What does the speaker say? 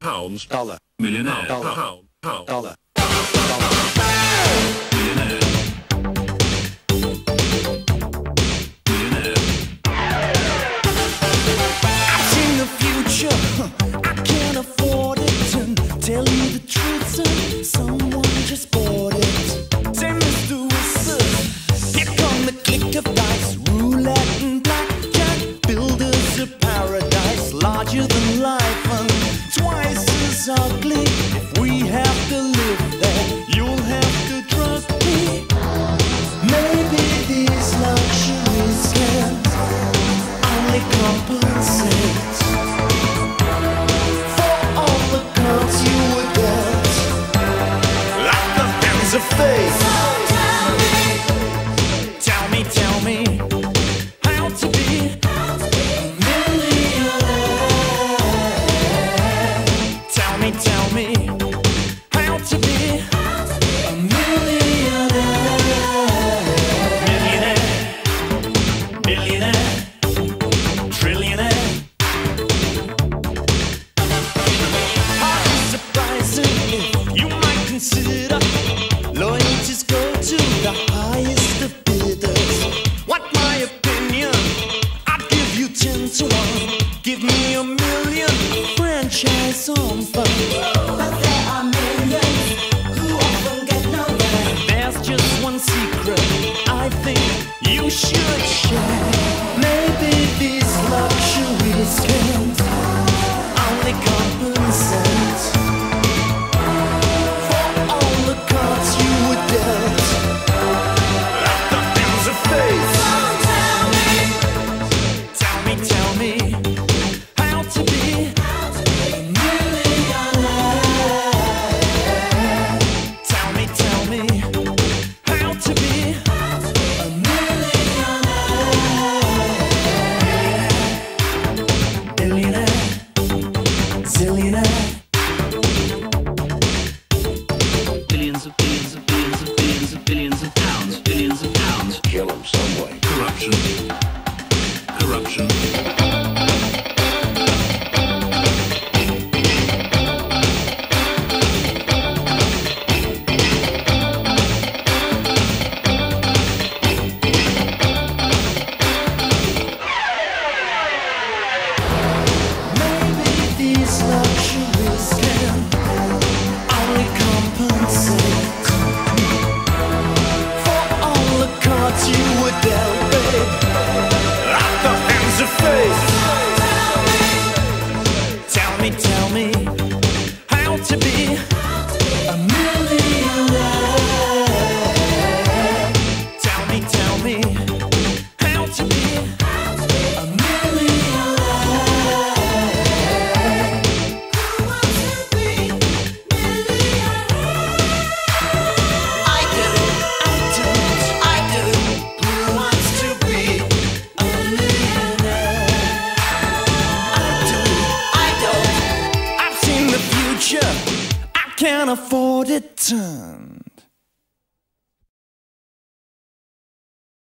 pounds, dollar, millionaire, dollar, pound, dollar, millionaire, millionaire. I've seen the future, I can't afford it. Tell you the truth, son, someone just bought it. Say, Mr. Wilson, here come the click of dice, roulette and blackjack, builders of paradise, larger than life and twice as ugly. If we have to live there, you'll have to trust me. Maybe these luxuries can't only compensate for all the cards you were dealt, like the hands of fate. Tell me how to be a millionaire. Tell me how to be a millionaire. Millionaire, billionaire, trillionaire. Highly surprising if you might consider loyalties go to the highest of bidders. What my opinion? I'd give you 10 to 1. Give me a million, a franchise on fire. But there are millions who often get nowhere. There's just one secret I think you should share. Maybe these luxuries can't only compensate for all the cards you were dealt, like the hands of fate. Tell me how to be a millionaire. Tell me how to be a millionaire. Billionaire, zillionaire. Billions of billions of billions of billions of billions of pounds, billions of pounds. kill him some way. Corruption, corruption. Maybe these luxuries can only compensate for all the cards you were dealt, babe, like the hands of fate. Tell me how to be a millionaire. Tell me how to be a millionaire. I do. Who wants to be a millionaire? I don't. I've seen the future. I can't afford it.